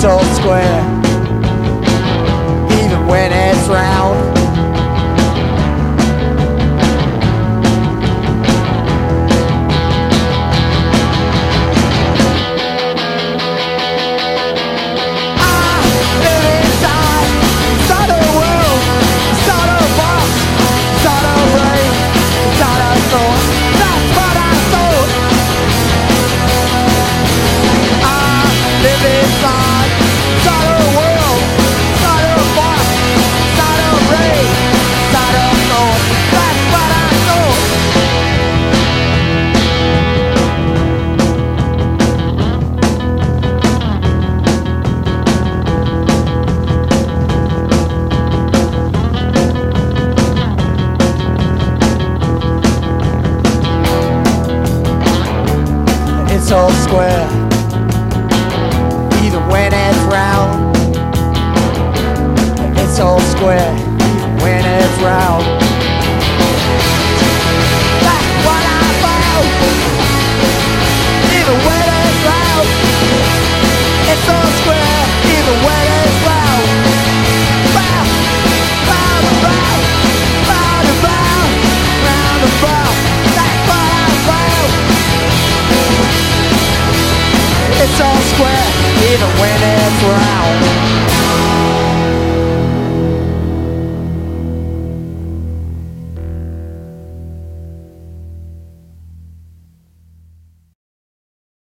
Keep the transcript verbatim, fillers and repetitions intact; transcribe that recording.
It's all square, even when it's round. It's all square, even when it's round. It's all square, even when it's round. That's what I found, even when it's round. It's all square, even when it's round. Round, round and round, round and round, round and round. That's what I found. It's all square, even when it's round.